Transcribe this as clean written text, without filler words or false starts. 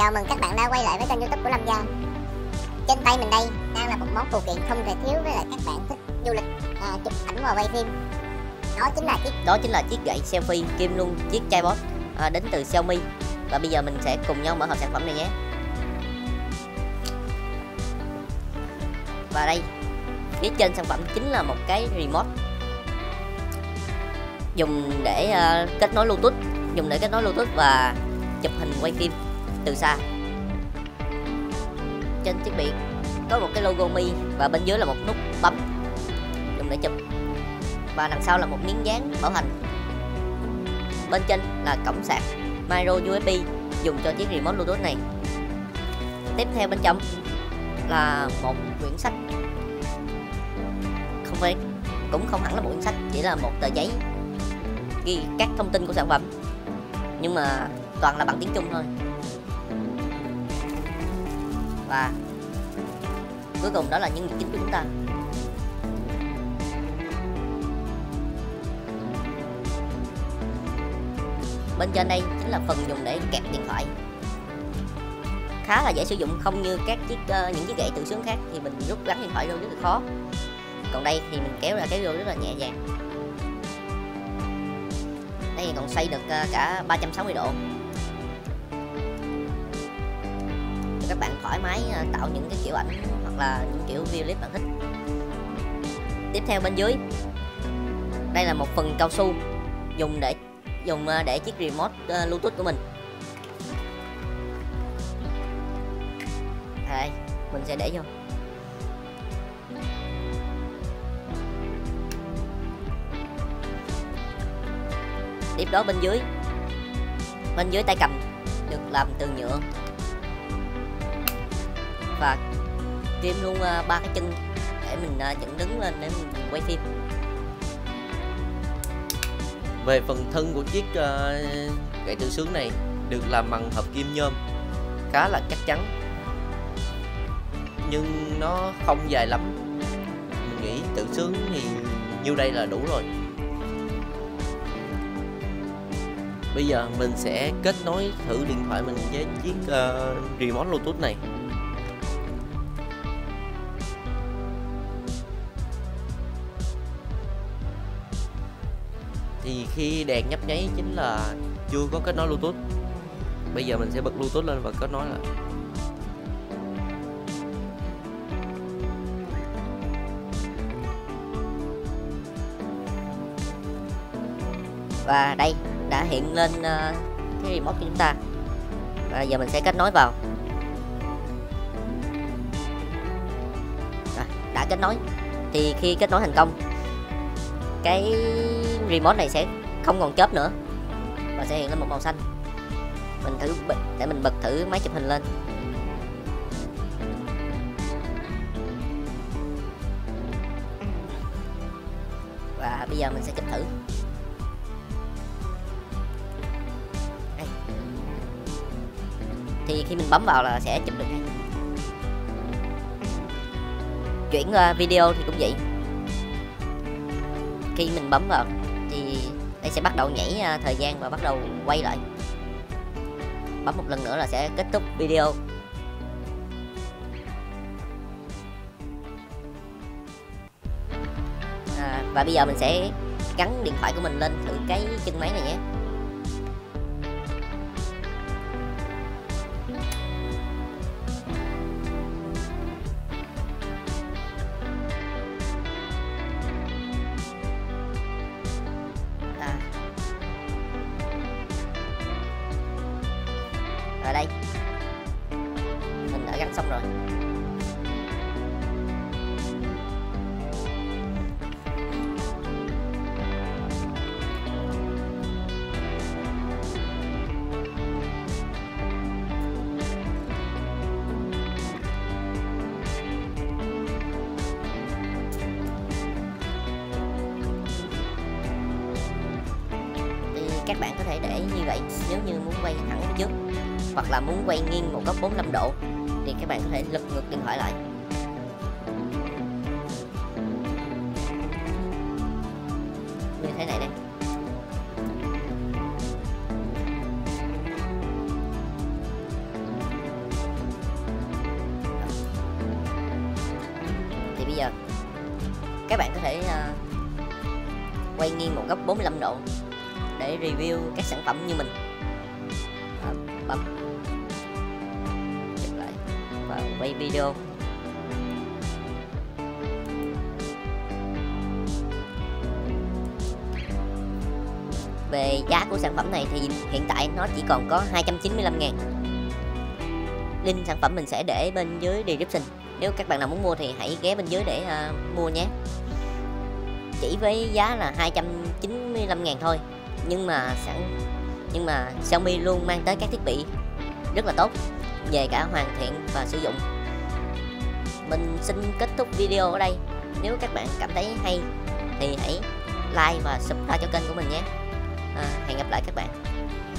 Chào mừng các bạn đã quay lại với kênh YouTube của Lâm Gia. Trên tay mình đây đang là một món phụ kiện không thể thiếu với lại các bạn thích du lịch, chụp ảnh và quay phim. Đó chính là chiếc gậy selfie kim luôn chiếc tripod đến từ Xiaomi. Và bây giờ mình sẽ cùng nhau mở hộp sản phẩm này nhé. Và đây, phía trên sản phẩm chính là một cái remote dùng để kết nối Bluetooth và chụp hình quay phim từ xa. Trên thiết bị có một cái logo Mi và bên dưới là một nút bấm dùng để chụp, và đằng sau là một miếng dán bảo hành. Bên trên là cổng sạc micro USB dùng cho chiếc remote Bluetooth này. Tiếp theo bên trong là một quyển sách, cũng không hẳn là một quyển sách, chỉ là một tờ giấy ghi các thông tin của sản phẩm, nhưng mà toàn là bằng tiếng Trung thôi. Và cuối cùng đó là những vật chính của chúng ta. Bên trên đây chính là phần dùng để kẹp điện thoại, khá là dễ sử dụng, không như các những chiếc gậy tự sướng khác thì mình rút gắn điện thoại vô rất là khó. Còn đây thì mình kéo ra kéo vô rất là nhẹ nhàng. Đây còn xoay được cả 360 độ, cho các bạn thoải mái tạo những cái kiểu ảnh hoặc là những kiểu video clip bạn thích. Tiếp theo bên dưới đây là một phần cao su dùng để chiếc remote Bluetooth của mình. Đây mình sẽ để vô. Tiếp đó bên dưới tay cầm được làm từ nhựa và kim luôn 3 cái chân để mình dựng đứng lên để mình quay phim. Về phần thân của chiếc gậy tự sướng này được làm bằng hợp kim nhôm, khá là chắc chắn, nhưng nó không dài lắm. Mình nghĩ tự sướng thì nhiêu đây là đủ rồi. Bây giờ mình sẽ kết nối thử điện thoại mình với chiếc remote Bluetooth này. Thì khi đèn nhấp nháy chính là chưa có kết nối Bluetooth. Bây giờ mình sẽ bật Bluetooth lên và kết nối lại. Và đây đã hiện lên cái remote của chúng ta. Và giờ mình sẽ kết nối vào. Đã kết nối. Thì khi kết nối thành công, cái remote này sẽ không còn chớp nữa và sẽ hiện lên một màu xanh. Mình bật thử máy chụp hình lên. Và bây giờ mình sẽ chụp thử. Đây. Thì khi mình bấm vào là sẽ chụp được ngay. Chuyển video thì cũng vậy. Khi mình bấm vào thì đây sẽ bắt đầu nhảy thời gian và bắt đầu quay lại. Bấm một lần nữa là sẽ kết thúc video. Và bây giờ mình sẽ gắn điện thoại của mình lên thử cái chân máy này nhé. Ở đây mình đã gắn xong rồi. Thì các bạn có thể để như vậy nếu như muốn quay thẳng phía trước, hoặc là muốn quay nghiêng một góc 45 độ thì các bạn có thể lật ngược điện thoại lại. Như thế này đây. các bạn có thể quay nghiêng một góc 45 độ để review các sản phẩm như mình. Bấm chụp lại và quay video. Về giá của sản phẩm này thì hiện tại nó chỉ còn có 295.000. Link sản phẩm mình sẽ để bên dưới description. Nếu các bạn nào muốn mua thì hãy ghé bên dưới để mua nhé. Chỉ với giá là 295.000 thôi, nhưng mà Xiaomi luôn mang tới các thiết bị rất là tốt về cả hoàn thiện và sử dụng. Mình xin kết thúc video ở đây. Nếu các bạn cảm thấy hay thì hãy like và subscribe cho kênh của mình nhé. Hẹn gặp lại các bạn.